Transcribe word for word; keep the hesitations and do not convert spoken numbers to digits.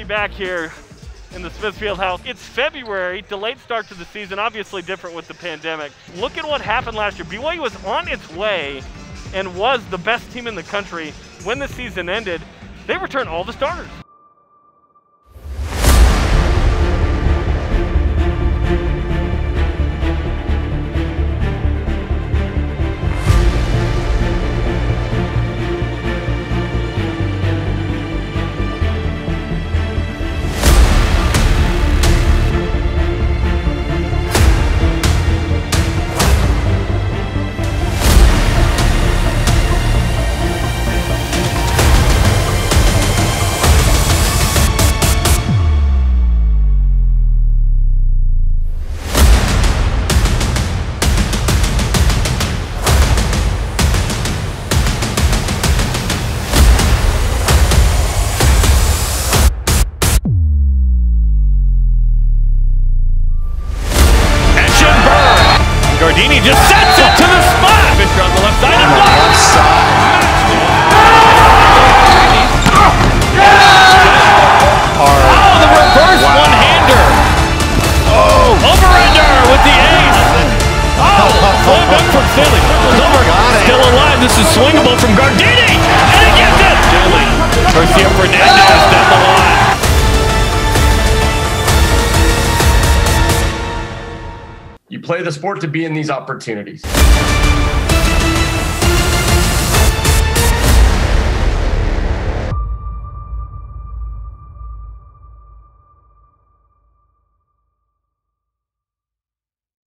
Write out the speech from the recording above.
back here in the Smithfield House. It's February, delayed start to the season, obviously different with the pandemic. Look at what happened last year. B Y U was on its way and was the best team in the country. When the season ended, they returned all the starters. Gardini just sets it to the spot. Fisher on the left side and blocks. Oh, the reverse wow. one-hander. Oh, over-ender with the ace. Oh, flowing back from Stanley. Over. Still alive. This is swingable from Gardini, and he gets it. Garcia Fernandez down the line. You play the sport to be in these opportunities.